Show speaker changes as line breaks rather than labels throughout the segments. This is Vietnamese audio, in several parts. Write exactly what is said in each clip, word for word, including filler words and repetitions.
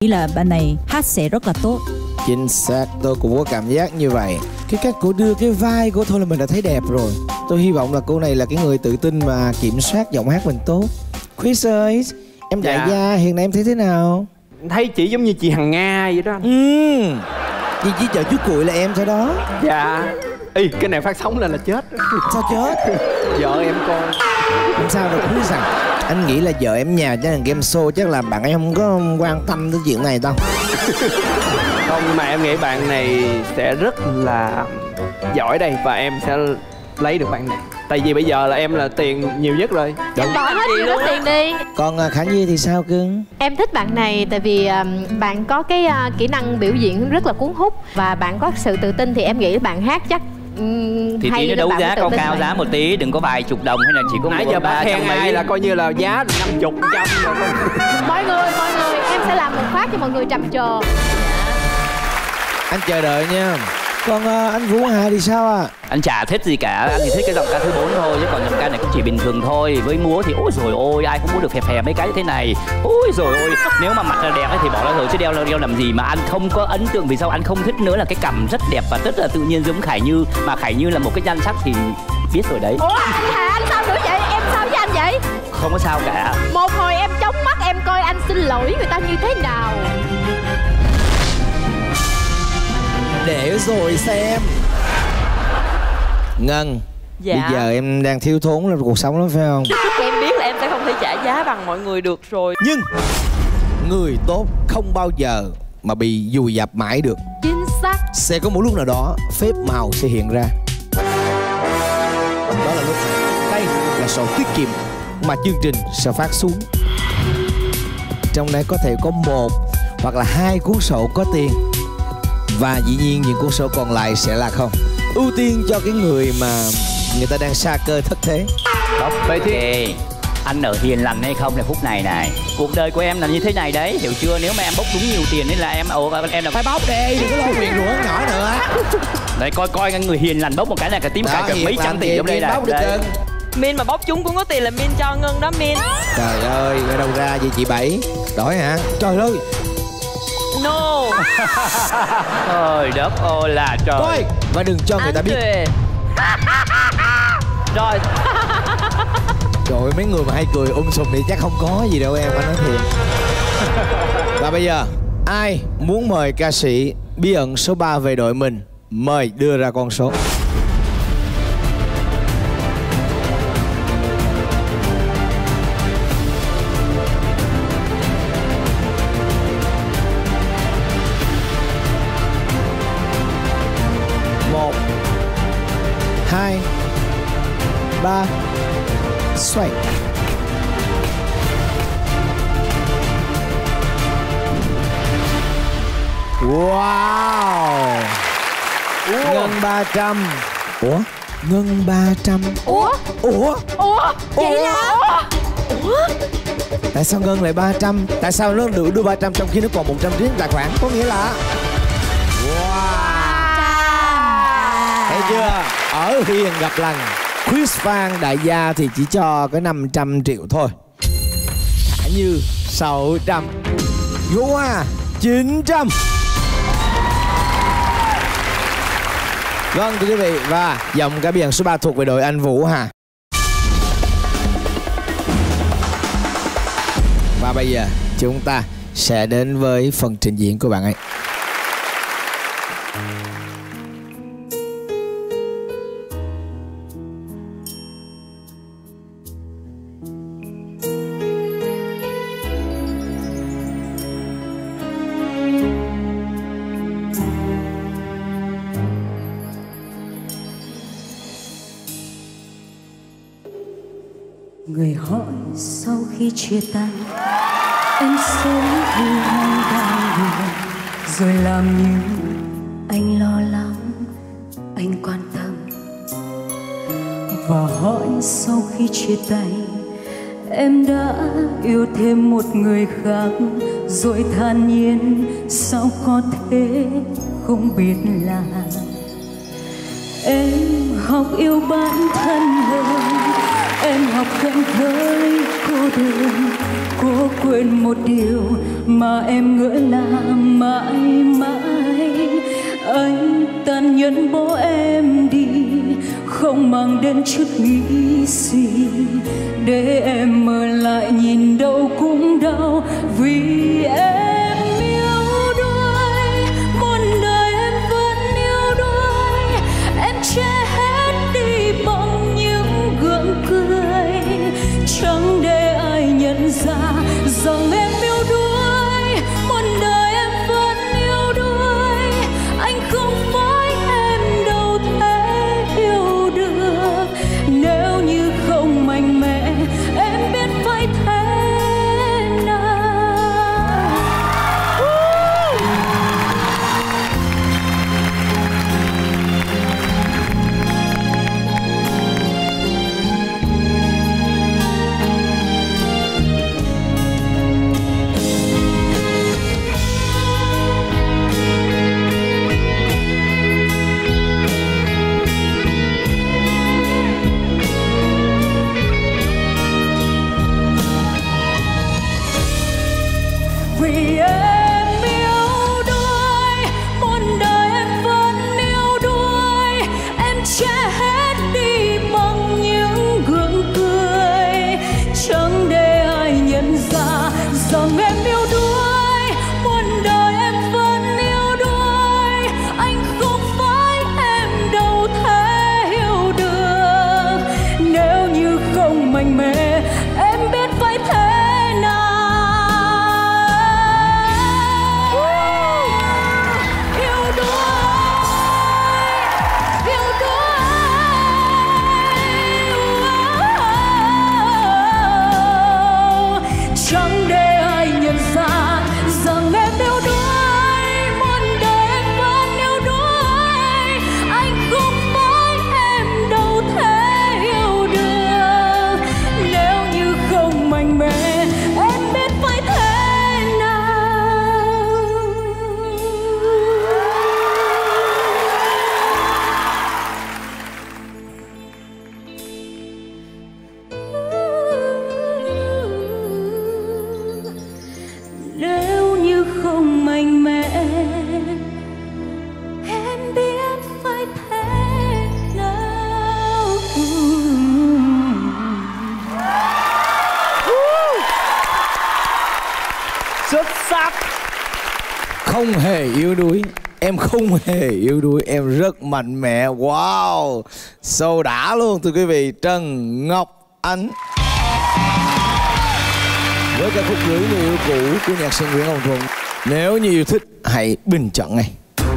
nghĩ là bạn này hát sẽ rất là tốt.
Chính xác, tôi cũng có cảm giác như vậy. Cái cách cô đưa cái vai của thôi là mình đã thấy đẹp rồi. Tôi hy vọng là cô này là cái người tự tin và kiểm soát giọng hát mình tốt. Chris ơi, em đại
dạ.
gia hiện nay em thấy thế nào?
Thấy chị giống như chị Hằng Nga vậy đó anh.
Ừ, chị chỉ chờ chút cuội là em thôi đó.
Dạ. Ê, cái này phát sóng lên là chết.
Sao chết?
Vợ em con.
Không sao đâu Chris rằng anh nghĩ là vợ em nhà chứ là game show chắc là bạn ấy không có quan tâm tới chuyện này đâu.
Không, nhưng mà em nghĩ bạn này sẽ rất là giỏi đây và em sẽ lấy được bạn này. Tại vì bây giờ là em là tiền nhiều nhất rồi.
Em bỏ hết nhiều hết tiền đi.
Còn Khả Nhi thì sao cưng?
Em thích bạn này tại vì um, bạn có cái uh, kỹ năng biểu diễn rất là cuốn hút và bạn có sự tự tin, thì em nghĩ bạn hát chắc um,
thì tí nó đấu giá cao cao giá một tí, đừng có vài chục đồng hay là chỉ có
nãy giờ bà khen ai là coi như là giá năm chục trăm rồi.
Mọi người, mọi người, em sẽ làm một phát cho mọi người trầm trồ.
Anh chờ đợi nha. Còn uh, anh Vũ Hà thì sao ạ? À?
Anh chả thích gì cả, anh chỉ thích cái giọng ca thứ bốn thôi, chứ còn giọng ca này cũng chỉ bình thường thôi. Với múa thì ôi rồi ôi, ai cũng muốn được phè phè mấy cái như thế này. Ôi rồi ôi, nếu mà mặt là đẹp ấy thì bỏ ra rồi chứ đeo đeo làm gì. Mà anh không có ấn tượng vì sao anh không thích nữa là cái cằm rất đẹp và rất là tự nhiên giống Khải Như. Mà Khải Như là một cái nhan sắc thì biết rồi đấy.
Ủa anh Hà, anh sao nữa vậy? Em sao với anh vậy?
Không có sao cả.
Một hồi em chống mắt em coi anh xin lỗi người ta như thế nào.
Để rồi xem. Ngân,
dạ.
Bây giờ em đang thiếu thốn trong cuộc sống lắm phải không?
Em biết là em sẽ không thể trả giá bằng mọi người được rồi.
Nhưng người tốt không bao giờ mà bị dùi dập mãi được.
Chính xác.
Sẽ có một lúc nào đó phép màu sẽ hiện ra. Đó là lúc này. Đây là sổ tiết kiệm mà chương trình sẽ phát xuống. Trong đây có thể có một hoặc là hai cuốn sổ có tiền. Và dĩ nhiên những cuốn sổ còn lại sẽ là không. Ưu tiên cho cái người mà người ta đang sa cơ thất thế.
Đó, vậy thì anh ở hiền lành hay không là phút này này. Cuộc đời của em là như thế này đấy, hiểu chưa? Nếu mà em bốc đúng nhiều tiền nên là em ồ em là
phải bốc đi, đừng có lo quyền rủa nhỏ nữa.
Đấy, coi coi người hiền lành bốc một cái là cả tím cả mấy trăm tỷ trong đây này.
Min mà bốc chúng cũng có tiền là Min cho Ngân đó Min.
Trời ơi, ở đâu ra vậy chị Bảy? Đổi hả? Trời ơi.
No.
Trời đất ơi là trời.
Coi và đừng cho người ta biết.
Rồi.
Trời ơi, mấy người mà hay cười um sùm thì chắc không có gì đâu em, anh nói thiệt. Và bây giờ ai muốn mời ca sĩ bí ẩn số ba về đội mình, mời đưa ra con số. Một, hai, ba, xoay. Wow. Ngân ba trăm. Ủa? Ngân ba trăm.
Ủa?
Ủa?
Ủa? Vậy là Ủa?
Tại sao Ngân lại ba trăm? Tại sao nó được đưa ba trăm trong khi nó còn một trăm riêng tài khoản? Có nghĩa là wow. Thấy chưa? Ở hiền gặp lành. Chris Phan đại gia thì chỉ cho cái năm trăm triệu thôi. Khả Như sáu trăm. Vũ Hà chín trăm. Vâng thưa quý vị, và dòng ca bí ẩn số ba thuộc về đội anh Vũ Hà. Và bây giờ chúng ta sẽ đến với phần trình diễn của bạn ấy.
Người hỏi sau khi chia tay em sống vì anh đang buồn, rồi làm như anh lo lắng, anh quan tâm. Và hỏi sau khi chia tay em đã yêu thêm một người khác, rồi thản nhiên sao có thể không biết là em học yêu bản thân hơn. Em học gần với cô đêm. Cố quên một điều mà em ngỡ là mãi mãi. Anh tàn nhẫn bỏ em đi, không mang đến chút nghĩ gì, để em mơ lại nhìn đâu cũng đau. Vì em yêu đuối, muôn đời em vẫn yêu đuối. Em che hết đi bằng những gượng cười, chẳng để ai nhận ra rằng em yêu đuối. Muôn đời em vẫn yêu đuối, anh không phải em đâu thể yêu được. Nếu như không mạnh mẽ em biết phải thế nào. Vì em yêu đuối, muôn đời em vẫn yêu đuối. Em che hết đi bằng những gượng cười, chẳng để ai nhận ra rằng em yêu đuối. Muôn đời em vẫn yêu đuối, anh không phải em đâu thể hiểu được. Nếu như không mạnh mẽ em biết phải thế. Chẳng để ai nhận ra rằng em yêu đuối. Muôn đời em vẫn yêu đuối, anh không phải em đâu thể hiểu được. Nếu như không mạnh mẽ em biết phải thế nào. Nếu như không mạnh mẽ em biết phải thế nào.
Xuất sắc.
Không hề yếu đuối, em không hề yếu đuối, em rất mạnh mẽ. Wow, sâu đã luôn thưa quý vị. Trần Ngọc Ánh với ca khúc Gửi Người Yêu Cũ của nhạc sĩ Nguyễn Hồng Thuận. Nếu như yêu thích hãy bình chọn ngay.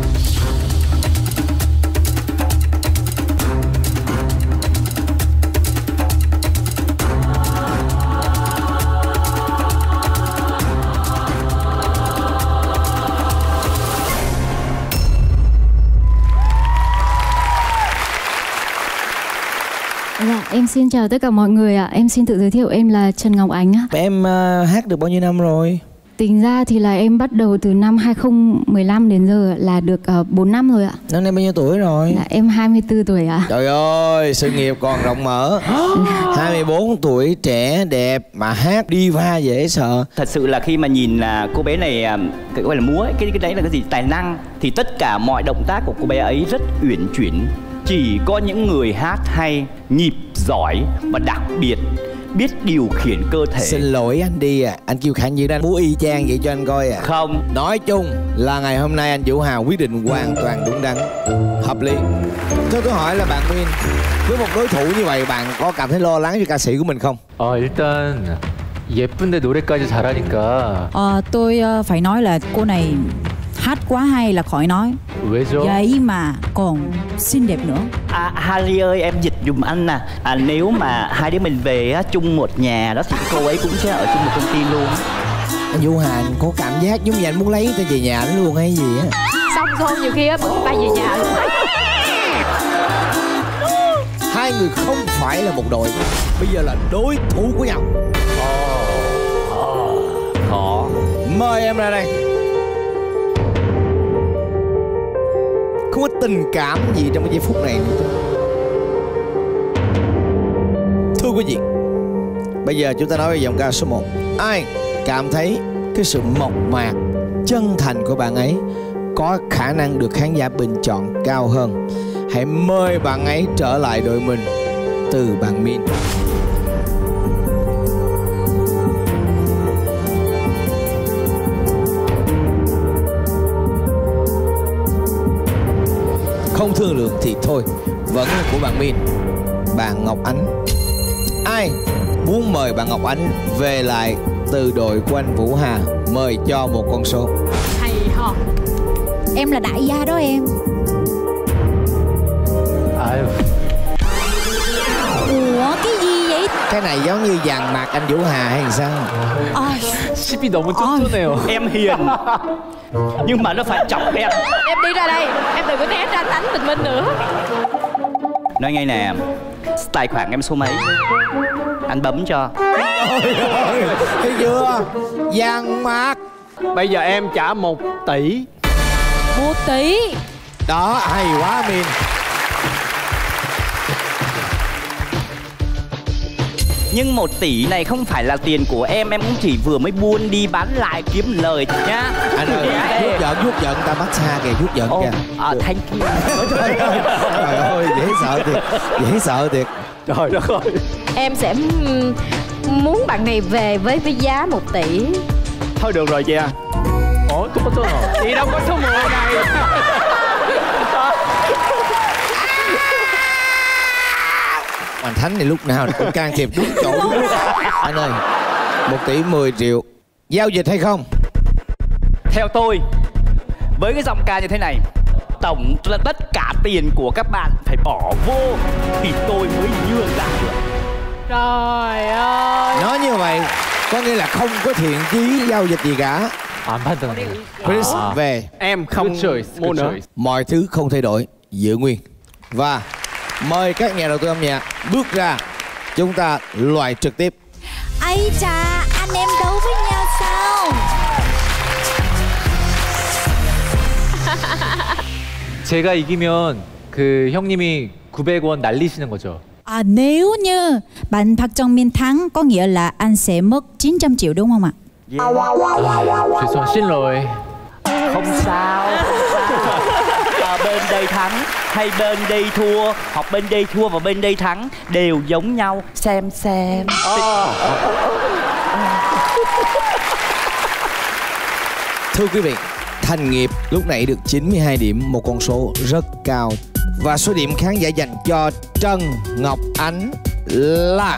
Dạ, em xin chào tất cả mọi người ạ. Em xin tự giới thiệu, em là Trần Ngọc Ánh ạ.
Em uh, hát được bao nhiêu năm rồi?
Tính ra thì là em bắt đầu từ năm hai không một lăm đến giờ là được uh, bốn năm rồi ạ.
Năm nay bao nhiêu tuổi rồi?
Dạ, em hai mươi tư tuổi ạ.
Trời ơi, sự nghiệp còn rộng mở. hai mươi bốn tuổi, trẻ, đẹp mà hát diva dễ sợ.
Thật sự là khi mà nhìn là cô bé này cái gọi là múa, cái cái đấy là cái gì, tài năng, thì tất cả mọi động tác của cô bé ấy rất uyển chuyển. Chỉ có những người hát hay, nhịp giỏi và đặc biệt biết điều khiển cơ thể.
Xin lỗi anh đi à, anh kêu Khả Nhi anh múa y chang vậy cho anh coi à.
Không.
Nói chung là ngày hôm nay anh Vũ Hào quyết định hoàn toàn đúng đắn, hợp lý. Cho tôi hỏi là bạn Nguyên, với một đối thủ như vậy bạn có cảm thấy lo lắng cho ca sĩ của mình không?
어 일단 예쁜데 노래까지 잘하니까.
Ờ, tôi ờ, phải nói là cô này hát quá hay là khỏi nói.
왜죠?
Vậy mà còn xinh đẹp nữa.
À, Harry ơi, em dịch dùm anh nè. À, nếu mà hai đứa mình về á, chung một nhà đó thì cô ấy cũng sẽ ở chung một công ty luôn.
Anh Vũ Hà có cảm giác giống như anh muốn lấy người ta về nhà nó luôn hay gì á.
Xong rồi nhiều khi á bữa bay về nhà luôn.
Hai người không phải là một đội, bây giờ là đối thủ của nhau.
Khó.
Mời em ra đây. Không có tình cảm gì trong cái giây phút này nữa. Thưa quý vị, Bây giờ chúng ta nói về giọng ca số một. Ai cảm thấy cái sự mộc mạc, chân thành của bạn ấy có khả năng được khán giả bình chọn cao hơn, hãy mời bạn ấy trở lại đội mình. Từ bạn Min. Không thương lượng thì thôi, vẫn là của bạn Min. Bạn Ngọc Ánh. Ai muốn mời bạn Ngọc Ánh về lại từ đội của anh Vũ Hà? Mời cho một con số.
Hay ho.
Em là đại gia đó em.
아유.
Ủa cái gì vậy?
Cái này giống như dàn mặt anh Vũ Hà hay sao?
À,
씹이 너무 쫀쫀해요.
Em hiền nhưng mà nó phải chọc em.
Em đi ra đây, em đừng có né ra tánh Bình Minh nữa.
Nói ngay nè, tài khoản em số mấy? Anh bấm cho.
Ôi ơi, thấy chưa? Dàn mặt.
Bây giờ em trả một tỷ.
một tỷ.
Đó, hay quá Min.
Nhưng một tỷ này không phải là tiền của em, em cũng chỉ vừa mới buôn đi bán lại kiếm lời nhá.
Anh ơi, vuốt giận, vuốt giận, ta massage kìa, vuốt giận kìa.
À, thank you.
Trời ơi, trời ơi, dễ sợ thiệt, dễ sợ thiệt.
Trời đất ơi.
Em sẽ muốn bạn này về với với giá một tỷ.
Thôi được rồi chị à.
어, 똑같잖아.
Chị đâu có số mười này.
Hoàng Thánh này lúc nào cũng can thiệp đúng chỗ đúng lúc. Anh ơi, một tỷ mười triệu. Giao dịch hay không?
Theo tôi, với cái giọng ca như thế này, tổng là tất cả tiền của các bạn phải bỏ vô thì tôi mới nhường lại được.
Trời ơi.
Nói như vậy có nghĩa là không có thiện chí giao dịch gì cả.
안 판단해.
Chris về.
Em không
Good choice,
mua
good
nữa.
choice.
Mọi thứ không thay đổi, giữ nguyên. Và mời các nhà đầu tư âm nhạc bước ra. Chúng ta loại trực tiếp.
Ây chà, anh em đấu với nhau sao?
제가 이기면 그 형님이 구백 원 날리시는 거죠.
À, nếu như bạn Park Jong Min thắng có nghĩa là anh sẽ mất chín trăm triệu đúng không ạ?
아, 죄송, xin lỗi.
Không sao. À, bên đây thắng hay bên đây thua, hoặc bên đây thua và bên đây thắng đều giống nhau. Xem xem.
Thưa quý vị, Thành Nghiệp lúc nãy được chín mươi hai điểm, một con số rất cao. Và số điểm khán giả dành cho Trần Ngọc Ánh là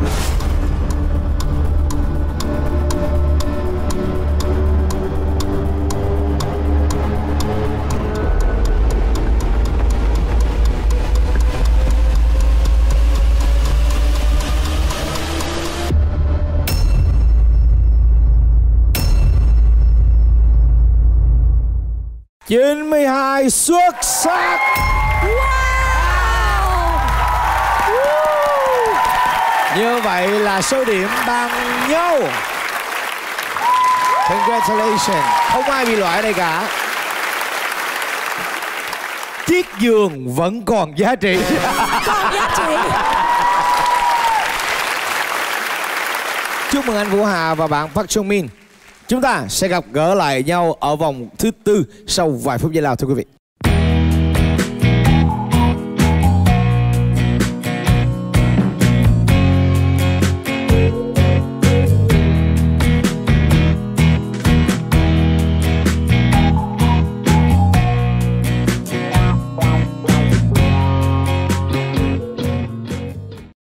chín mươi hai. Xuất sắc. Như vậy là số điểm bằng nhau. Congratulations. Không ai bị loại ở đây cả. Chiếc giường vẫn còn giá trị.
Còn giá trị.
Chúc mừng anh Vũ Hà và bạn Park Jong Min. Chúng ta sẽ gặp gỡ lại nhau ở vòng thứ tư sau vài phút giây lao, thưa quý vị.